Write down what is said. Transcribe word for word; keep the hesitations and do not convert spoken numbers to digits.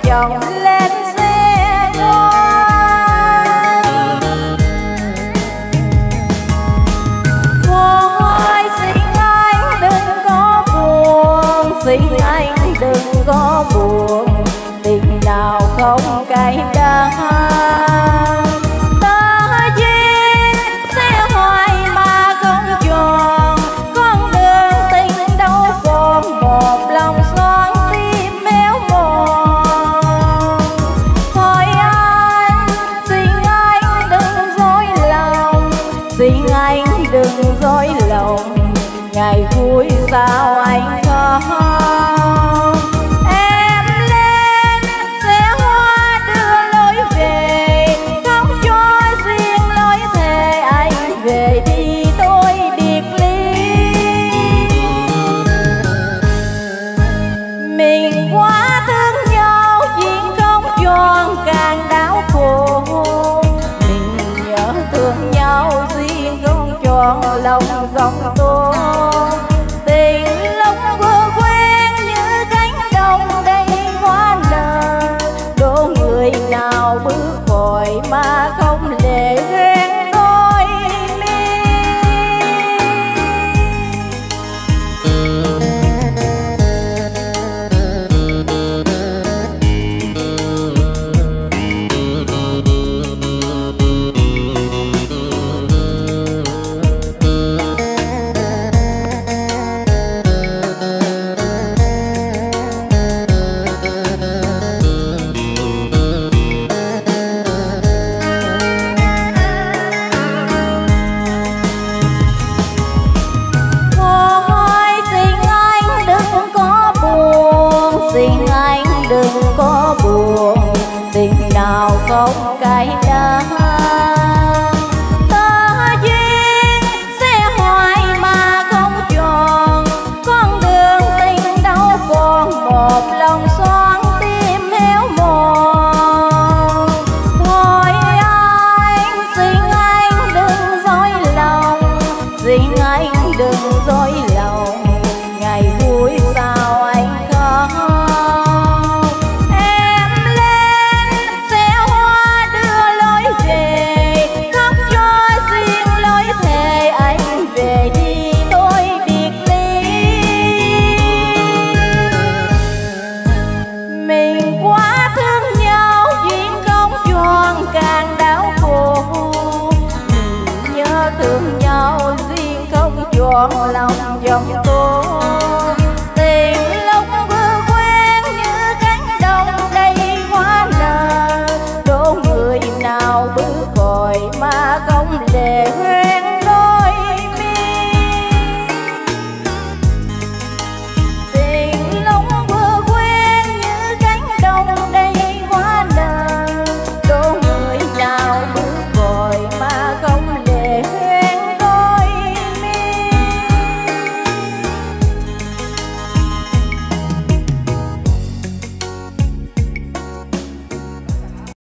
chồng lên xe ngoan. Thôi xin anh đừng có buồn, xin anh đừng có buồn, tình nào không cay đắng. Xin anh đừng dối lòng, ngày vui sao anh không. Em lên xe hoa đưa lối về, không cho riêng lối thề anh về đi tôi biệt ly. Mình quá thương nhau duyên không tròn càng đau khổ, mình nhớ thương nhau tròn lòng gồng tô. Tình lúc vừa quen như cánh đồng đầy hoa nở, đố người nào bước khỏi mà không lệ ghen đôi mi. Xin anh đừng có buồn, tình nào không cay đắng. Ta duyên sẽ hoài mà không tròn, con đường tình đâu còn một lòng xoan tim héo mòn. Thôi anh, xin anh đừng dối lòng, xin anh đừng dối lòng, ngày vui sao anh không. Thương nhau riêng không trọn lòng dòng